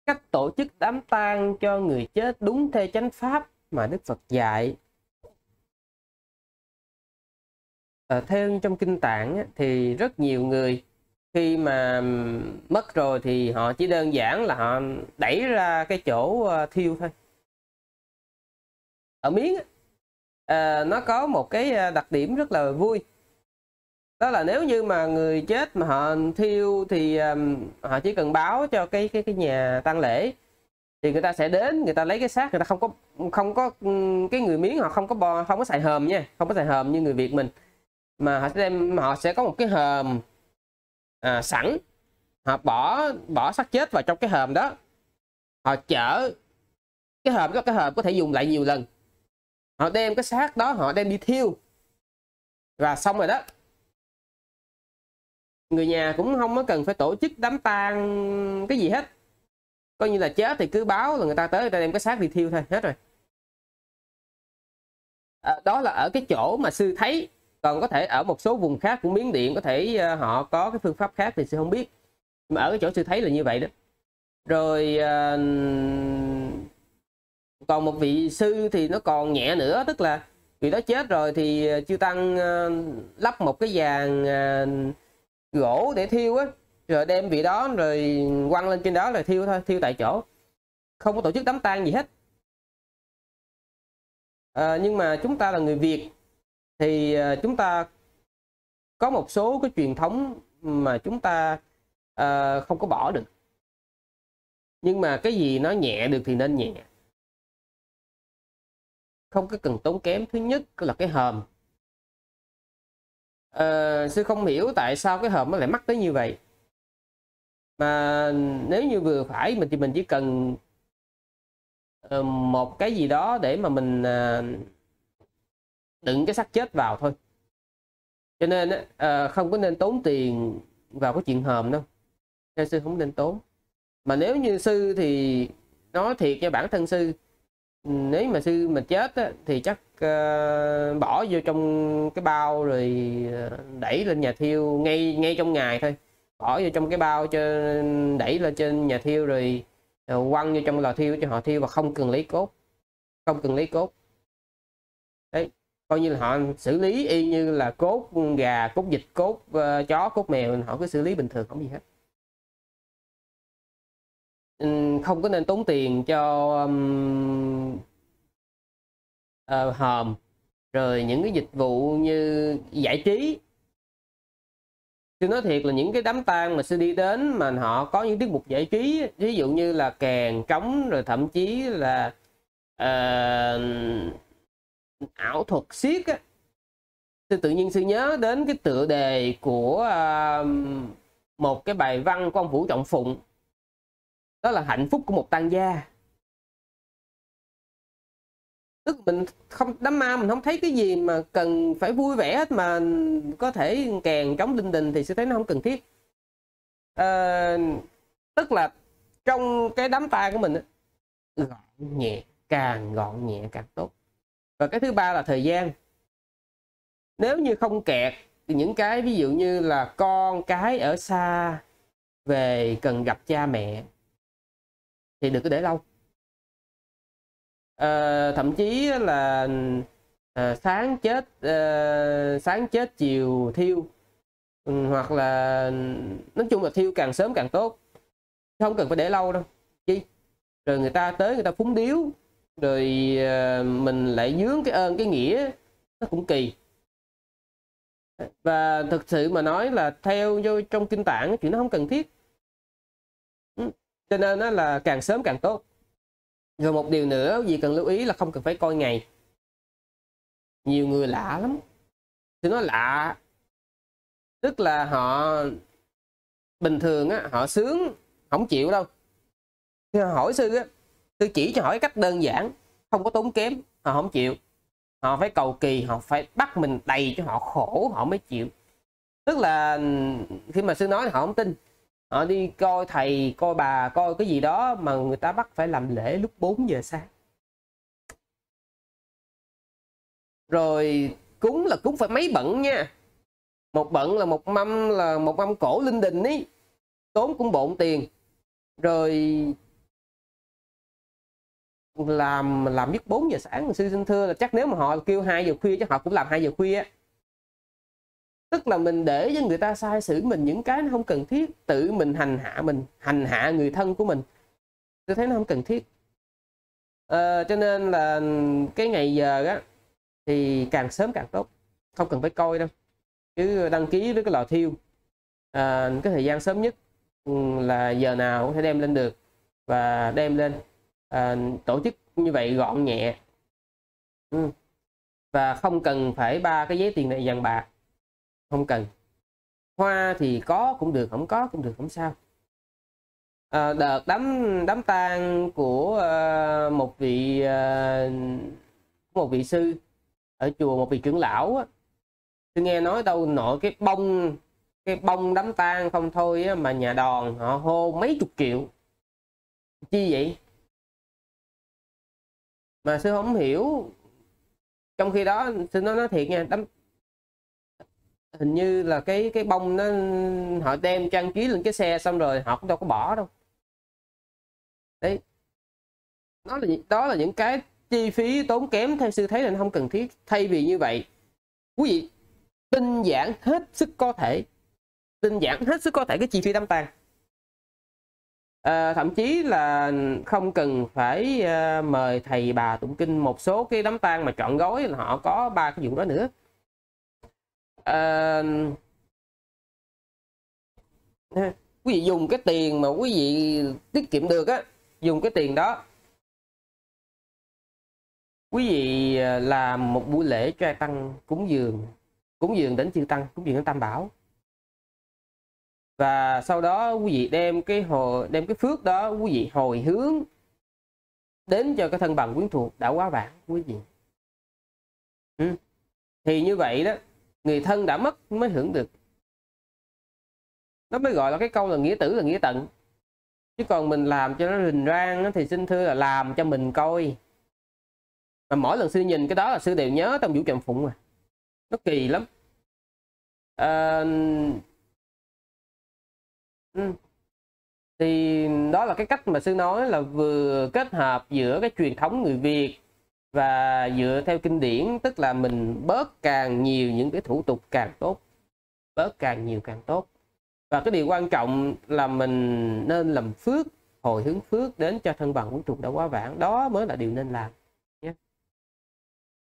Cách tổ chức đám tang cho người chết đúng theo chánh pháp mà Đức Phật dạy. Theo trong kinh Tạng thì rất nhiều người khi mà mất rồi thì họ chỉ đơn giản là họ đẩy ra cái chỗ thiêu thôi. Ở Miến nó có một cái đặc điểm rất là vui, đó là nếu như mà người chết mà họ thiêu thì họ chỉ cần báo cho cái nhà tang lễ thì người ta sẽ đến, người ta lấy cái xác, người ta không có cái người Miến họ không có xài hòm nha, không có xài hòm như người Việt mình, mà họ sẽ có một cái hòm sẵn, họ bỏ xác chết vào trong cái hòm đó, họ chở cái hòm đó, cái hòm có thể dùng lại nhiều lần, họ đem cái xác đó họ đem đi thiêu và xong rồi đó. Người nhà cũng không có cần phải tổ chức đám tang cái gì hết, coi như là chết thì cứ báo là người ta tới, người ta đem cái xác đi thiêu thôi, hết rồi. Đó là ở cái chỗ mà sư thấy, còn có thể ở một số vùng khác của Miến Điện có thể họ có cái phương pháp khác thì sư không biết, mà ở cái chỗ sư thấy là như vậy đó. Rồi còn một vị sư thì nó còn nhẹ nữa, tức là vị đó chết rồi thì chư tăng lắp một cái giàn gỗ để thiêu á, rồi đem vị đó rồi quăng lên trên đó rồi thiêu thôi, thiêu tại chỗ, không có tổ chức đám tang gì hết. Nhưng mà chúng ta là người Việt thì chúng ta có một số cái truyền thống mà chúng ta không có bỏ được, nhưng mà cái gì nó nhẹ được thì nên nhẹ, không có cần tốn kém. Thứ nhất là cái hòm, sư không hiểu tại sao cái hòm nó lại mắc tới như vậy, mà nếu như vừa phải mình chỉ cần một cái gì đó để mà mình đựng cái xác chết vào thôi, cho nên không có nên tốn tiền vào cái chuyện hòm đâu, nên sư không nên tốn. Mà nếu như sư thì nói thiệt cho bản thân sư, nếu mà sư mà chết á, thì chắc bỏ vô trong cái bao rồi đẩy lên nhà thiêu ngay trong ngày thôi, bỏ vô trong cái bao cho đẩy lên trên nhà thiêu rồi quăng vô trong lò thiêu cho họ thiêu, và không cần lấy cốt, không cần lấy cốt. Đấy, coi như là họ xử lý y như là cốt gà, cốt vịt, cốt chó, cốt mèo, họ cứ xử lý bình thường không gì hết. Không có nên tốn tiền cho hòm, rồi những cái dịch vụ như giải trí. Sư nói thiệt là những cái đám tang mà sư đi đến mà họ có những tiết mục giải trí, ví dụ như là kèn trống, rồi thậm chí là ảo thuật xiếc á, sư tự nhiên sư nhớ đến cái tựa đề của một cái bài văn của ông Vũ Trọng Phụng, đó là hạnh phúc của một tang gia. Tức mình không, đám ma mình không thấy cái gì mà cần phải vui vẻ hết, mà có thể kèn trống linh đình thì sẽ thấy nó không cần thiết. Tức là trong cái đám tang của mình gọn nhẹ, càng gọn nhẹ càng tốt. Và cái thứ ba là thời gian. Nếu như không kẹt thì những cái ví dụ như là con cái ở xa về cần gặp cha mẹ thì đừng có để lâu. Thậm chí là sáng chết chiều thiêu, hoặc là nói chung là thiêu càng sớm càng tốt, không cần phải để lâu đâu. Chi rồi người ta tới người ta phúng điếu, rồi mình lại dướng cái ơn cái nghĩa, nó cũng kỳ. Và thực sự mà nói là theo trong kinh Tạng chuyện nó không cần thiết, cho nên nó là càng sớm càng tốt. Rồi một điều nữa gì cần lưu ý là không cần phải coi ngày. Nhiều người lạ lắm, thì nó lạ, tức là họ bình thường á, họ sướng không chịu đâu. Khi họ hỏi sư á, sư chỉ cho hỏi cách đơn giản, không có tốn kém, họ không chịu. Họ phải cầu kỳ, họ phải bắt mình đầy cho họ khổ họ mới chịu. Tức là khi mà sư nói họ không tin, họ đi coi thầy, coi bà, coi cái gì đó mà người ta bắt phải làm lễ lúc 4 giờ sáng. Rồi cúng là cúng phải mấy bận nha. Một bận là một mâm cổ linh đình ấy, tốn cũng bộn tiền. Rồi làm biết 4 giờ sáng. Sư xin thưa là chắc nếu mà họ kêu 2 giờ khuya chắc họ cũng làm 2 giờ khuya. Tức là mình để cho người ta sai sử mình những cái nó không cần thiết, tự mình hành hạ người thân của mình, tôi thấy nó không cần thiết. Cho nên là cái ngày giờ á thì càng sớm càng tốt, không cần phải coi đâu, cứ đăng ký với cái lò thiêu. Cái thời gian sớm nhất là giờ nào cũng thể đem lên được, và đem lên tổ chức như vậy gọn nhẹ, và không cần phải ba cái giấy tiền này vàng bạc, không cần. Hoa thì có cũng được, không có cũng được, không sao. Đợt đám tang của một vị sư ở chùa, một vị trưởng lão á, tôi nghe nói đâu nội cái bông đám tang không thôi á, mà nhà đòn họ hô mấy chục triệu. Chi vậy? Mà sư không hiểu. Trong khi đó sư nói thiệt nha, hình như là cái bông nó họ đem trang trí lên cái xe xong rồi họ cũng đâu có bỏ đâu. Đấy, đó là những cái chi phí tốn kém theo sư thấy là nó không cần thiết. Thay vì như vậy, quý vị tinh giản hết sức có thể, cái chi phí đám tang. Thậm chí là không cần phải mời thầy bà tụng kinh. Một số cái đám tang mà trọn gói là họ có 3 cái vụ đó nữa. Quý vị dùng cái tiền mà quý vị tiết kiệm được á, dùng cái tiền đó quý vị làm một buổi lễ trai tăng cúng dường đến chư tăng, cúng dường đến Tam Bảo. Và sau đó quý vị đem cái phước đó quý vị hồi hướng đến cho cái thân bằng quyến thuộc đã quá vãng quý vị. Thì như vậy đó, người thân đã mất mới hưởng được. Nó mới gọi là cái câu là nghĩa tử là nghĩa tận. Chứ còn mình làm cho nó rình rang thì xin thưa là làm cho mình coi. Mà mỗi lần sư nhìn cái đó là sư đều nhớ trong Vũ Trầm Phụng mà. Nó kỳ lắm. Thì đó là cái cách mà sư nói là vừa kết hợp giữa cái truyền thống người Việt và dựa theo kinh điển, tức là mình bớt càng nhiều những cái thủ tục càng tốt, bớt càng nhiều càng tốt. Và cái điều quan trọng là mình nên làm phước, hồi hướng phước đến cho thân bằng quyến thuộc đã quá vãng, đó mới là điều nên làm.